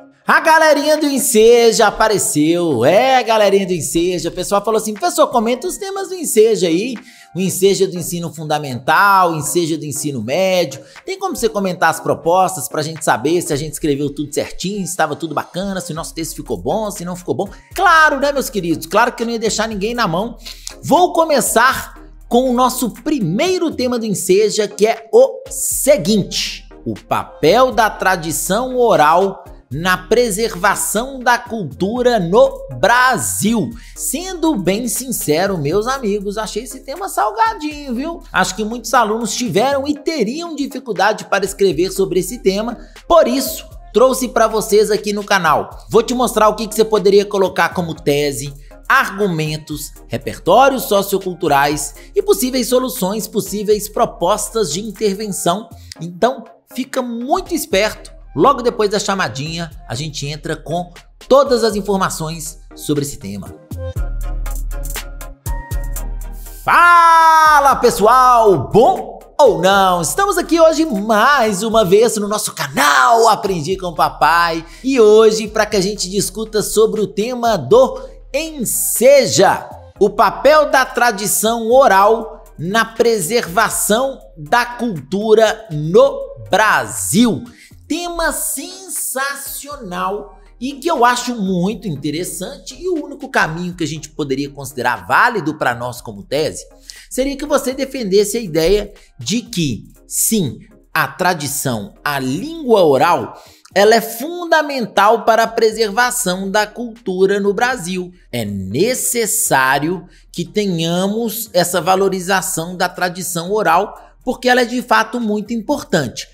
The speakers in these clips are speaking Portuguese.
A galerinha do Enseja apareceu, a galerinha do Enseja. O pessoal falou assim: professor, comenta os temas do Enseja aí. O Enseja do ensino fundamental, o Enseja do ensino médio. Tem como você comentar as propostas pra gente saber se a gente escreveu tudo certinho, se estava tudo bacana, se o nosso texto ficou bom, se não ficou bom? Claro, né, meus queridos? Claro que eu não ia deixar ninguém na mão. Vou começar com o nosso primeiro tema do Enseja, que é o seguinte: o papel da tradição oral na preservação da cultura no Brasil. Sendo bem sincero, meus amigos, achei esse tema salgadinho, viu? Acho que muitos alunos tiveram e teriam dificuldade para escrever sobre esse tema, por isso trouxe para vocês aqui no canal. Vou te mostrar o que você poderia colocar como tese, argumentos, repertórios socioculturais e possíveis soluções, possíveis propostas de intervenção. Então, fica muito esperto. Logo depois da chamadinha, a gente entra com todas as informações sobre esse tema. Fala, pessoal! Bom ou não? Estamos aqui hoje mais uma vez no nosso canal Aprendi com o Papai. E hoje, para que a gente discuta sobre o tema do Enseja, o papel da tradição oral na preservação da cultura no Brasil. Tema sensacional e que eu acho muito interessante, e o único caminho que a gente poderia considerar válido para nós como tese seria que você defendesse a ideia de que, sim, a tradição, a língua oral, ela é fundamental para a preservação da cultura no Brasil. É necessário que tenhamos essa valorização da tradição oral, porque ela é de fato muito importante.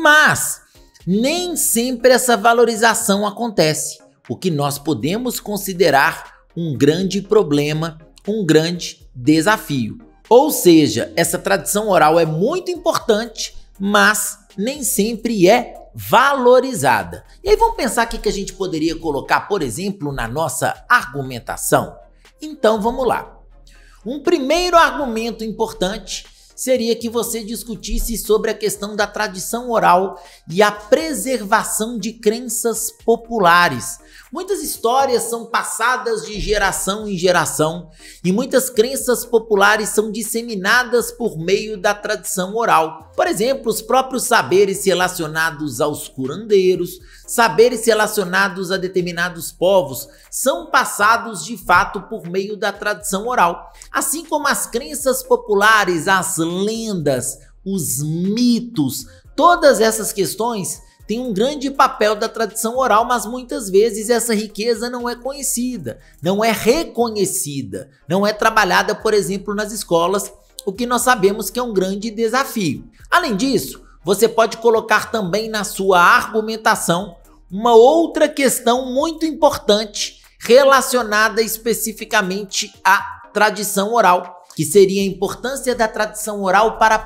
Mas nem sempre essa valorização acontece, o que nós podemos considerar um grande problema, um grande desafio. Ou seja, essa tradição oral é muito importante, mas nem sempre é valorizada. E aí vamos pensar o que a gente poderia colocar, por exemplo, na nossa argumentação? Então vamos lá. Um primeiro argumento importante seria que você discutisse sobre a questão da tradição oral e a preservação de crenças populares. Muitas histórias são passadas de geração em geração e muitas crenças populares são disseminadas por meio da tradição oral. Por exemplo, os próprios saberes relacionados aos curandeiros, saberes relacionados a determinados povos, são passados de fato por meio da tradição oral. Assim como as crenças populares, as lendas, os mitos, todas essas questões têm um grande papel da tradição oral, mas muitas vezes essa riqueza não é conhecida, não é reconhecida, não é trabalhada, por exemplo, nas escolas, o que nós sabemos que é um grande desafio. Além disso, você pode colocar também na sua argumentação uma outra questão muito importante relacionada especificamente à tradição oral, que seria a importância da tradição oral para a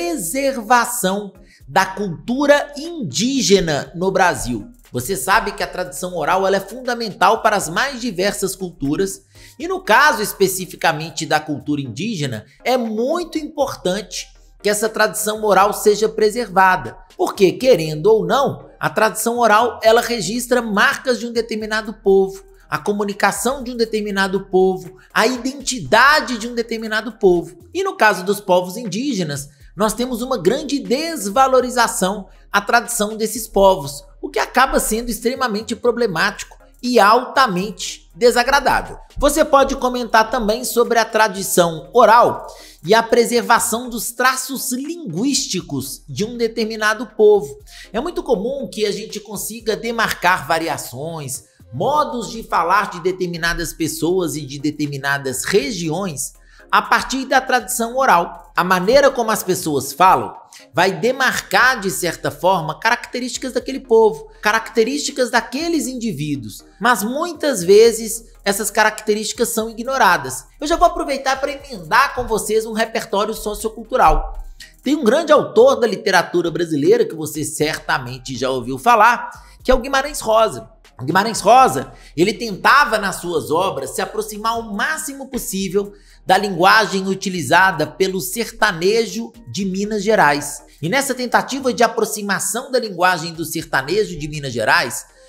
preservação da cultura indígena no Brasil. Você sabe que a tradição oral ela é fundamental para as mais diversas culturas e no caso especificamente da cultura indígena, é muito importante que essa tradição oral seja preservada. Porque, querendo ou não, a tradição oral ela registra marcas de um determinado povo, a comunicação de um determinado povo, a identidade de um determinado povo. E no caso dos povos indígenas, nós temos uma grande desvalorização à tradição desses povos, o que acaba sendo extremamente problemático e altamente desagradável. Você pode comentar também sobre a tradição oral e a preservação dos traços linguísticos de um determinado povo. É muito comum que a gente consiga demarcar variações, modos de falar de determinadas pessoas e de determinadas regiões a partir da tradição oral. A maneira como as pessoas falam vai demarcar, de certa forma, características daquele povo, características daqueles indivíduos, mas muitas vezes essas características são ignoradas. Eu já vou aproveitar para emendar com vocês um repertório sociocultural. Tem um grande autor da literatura brasileira que você certamente já ouviu falar, que é o Guimarães Rosa. O Guimarães Rosa, ele tentava nas suas obras se aproximar o máximo possível da linguagem utilizada pelo sertanejo de Minas Gerais. E nessa tentativa de aproximação da linguagem do sertanejo de Minas Gerais,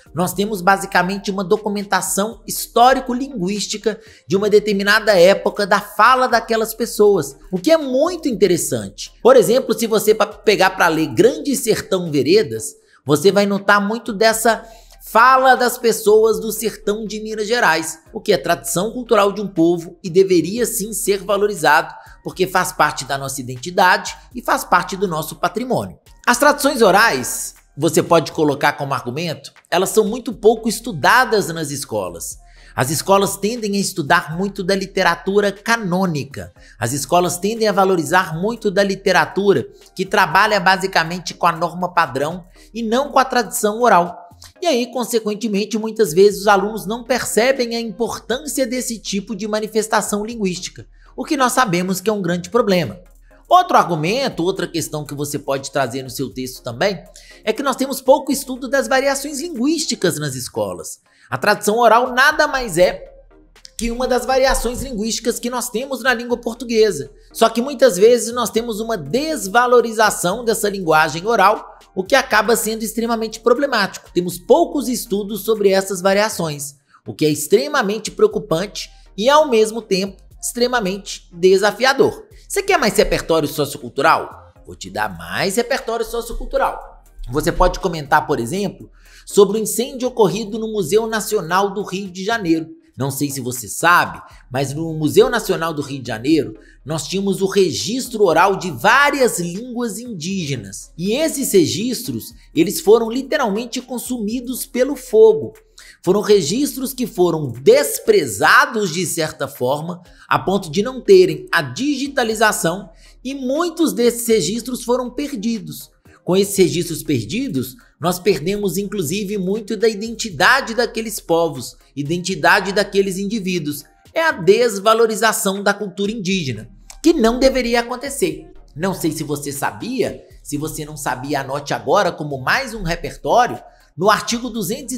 nós temos basicamente uma documentação histórico-linguística de uma determinada época da fala daquelas pessoas, o que é muito interessante. Por exemplo, se você pegar para ler Grande Sertão Veredas, você vai notar muito dessa fala das pessoas do sertão de Minas Gerais, o que é tradição cultural de um povo e deveria sim ser valorizado, porque faz parte da nossa identidade e faz parte do nosso patrimônio. As tradições orais, você pode colocar como argumento, elas são muito pouco estudadas nas escolas. As escolas tendem a estudar muito da literatura canônica. As escolas tendem a valorizar muito da literatura que trabalha basicamente com a norma padrão e não com a tradição oral. E aí, consequentemente, muitas vezes os alunos não percebem a importância desse tipo de manifestação linguística, o que nós sabemos que é um grande problema. Outro argumento, outra questão que você pode trazer no seu texto também, é que nós temos pouco estudo das variações linguísticas nas escolas. A tradição oral nada mais é que uma das variações linguísticas que nós temos na língua portuguesa. Só que muitas vezes nós temos uma desvalorização dessa linguagem oral, o que acaba sendo extremamente problemático. Temos poucos estudos sobre essas variações, o que é extremamente preocupante e, ao mesmo tempo, extremamente desafiador. Você quer mais repertório sociocultural? Vou te dar mais repertório sociocultural. Você pode comentar, por exemplo, sobre o incêndio ocorrido no Museu Nacional do Rio de Janeiro. Não sei se você sabe, mas no Museu Nacional do Rio de Janeiro, nós tínhamos o registro oral de várias línguas indígenas. E esses registros, eles foram literalmente consumidos pelo fogo. Foram registros que foram desprezados de certa forma, a ponto de não terem a digitalização, e muitos desses registros foram perdidos. Com esses registros perdidos, nós perdemos inclusive muito da identidade daqueles povos, identidade daqueles indivíduos. É a desvalorização da cultura indígena, que não deveria acontecer. Não sei se você sabia, se você não sabia, anote agora como mais um repertório. No artigo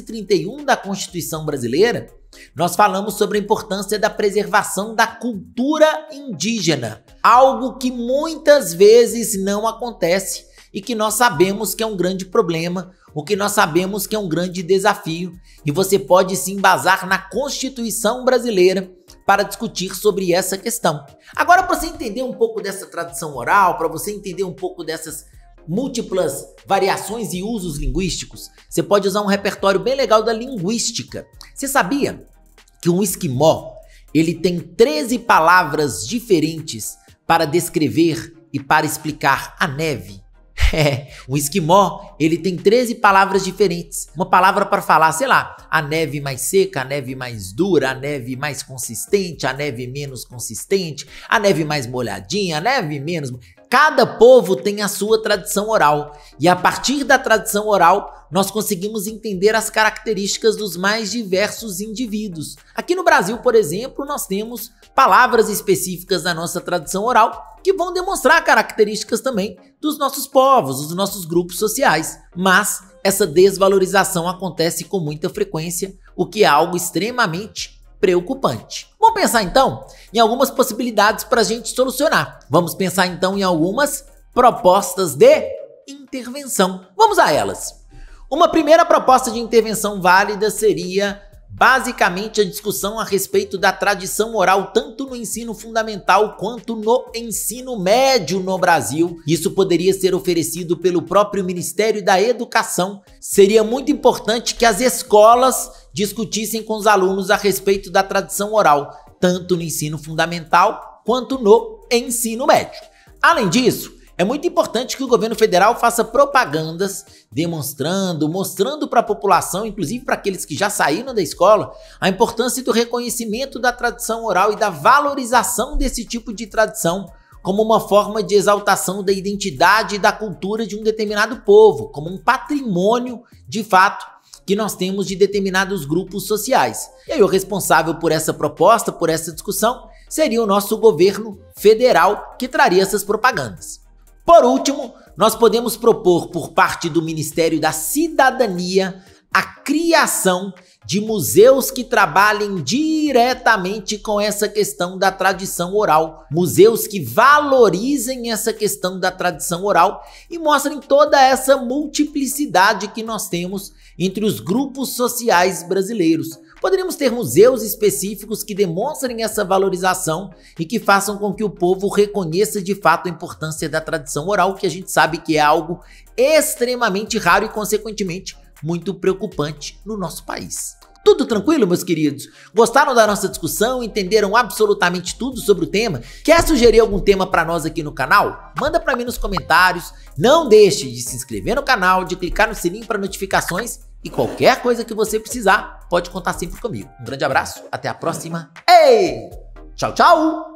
231 da Constituição Brasileira, nós falamos sobre a importância da preservação da cultura indígena, algo que muitas vezes não acontece e que nós sabemos que é um grande problema, o que nós sabemos que é um grande desafio, e você pode se embasar na Constituição Brasileira para discutir sobre essa questão. Agora, para você entender um pouco dessa tradição oral, para você entender um pouco dessas múltiplas variações e usos linguísticos, você pode usar um repertório bem legal da linguística. Você sabia que um esquimó, ele tem 13 palavras diferentes para descrever e para explicar a neve? O esquimó, ele tem 13 palavras diferentes. Uma palavra para falar, sei lá, a neve mais seca, a neve mais dura, a neve mais consistente, a neve menos consistente, a neve mais molhadinha, a neve menos... Cada povo tem a sua tradição oral, e a partir da tradição oral, nós conseguimos entender as características dos mais diversos indivíduos. Aqui no Brasil, por exemplo, nós temos palavras específicas da nossa tradição oral que vão demonstrar características também dos nossos povos, dos nossos grupos sociais. Mas essa desvalorização acontece com muita frequência, o que é algo extremamente preocupante. Vamos pensar então em algumas possibilidades para a gente solucionar. Vamos pensar então em algumas propostas de intervenção. Vamos a elas. Uma primeira proposta de intervenção válida seria basicamente a discussão a respeito da tradição oral tanto no ensino fundamental quanto no ensino médio no Brasil. Isso poderia ser oferecido pelo próprio Ministério da Educação. Seria muito importante que as escolas discutissem com os alunos a respeito da tradição oral, tanto no ensino fundamental quanto no ensino médio. Além disso, é muito importante que o governo federal faça propagandas mostrando para a população, inclusive para aqueles que já saíram da escola, a importância do reconhecimento da tradição oral e da valorização desse tipo de tradição como uma forma de exaltação da identidade e da cultura de um determinado povo, como um patrimônio, de fato, que nós temos de determinados grupos sociais. E aí o responsável por essa proposta, por essa discussão, seria o nosso governo federal, que traria essas propagandas. Por último, nós podemos propor por parte do Ministério da Cidadania a criação de museus que trabalhem diretamente com essa questão da tradição oral, museus que valorizem essa questão da tradição oral e mostrem toda essa multiplicidade que nós temos entre os grupos sociais brasileiros. Poderíamos ter museus específicos que demonstrem essa valorização e que façam com que o povo reconheça de fato a importância da tradição oral, que a gente sabe que é algo extremamente raro e, consequentemente, muito preocupante no nosso país. Tudo tranquilo, meus queridos? Gostaram da nossa discussão? Entenderam absolutamente tudo sobre o tema? Quer sugerir algum tema para nós aqui no canal? Manda para mim nos comentários. Não deixe de se inscrever no canal, de clicar no sininho para notificações e qualquer coisa que você precisar, pode contar sempre comigo. Um grande abraço, até a próxima. Ei! Tchau, tchau!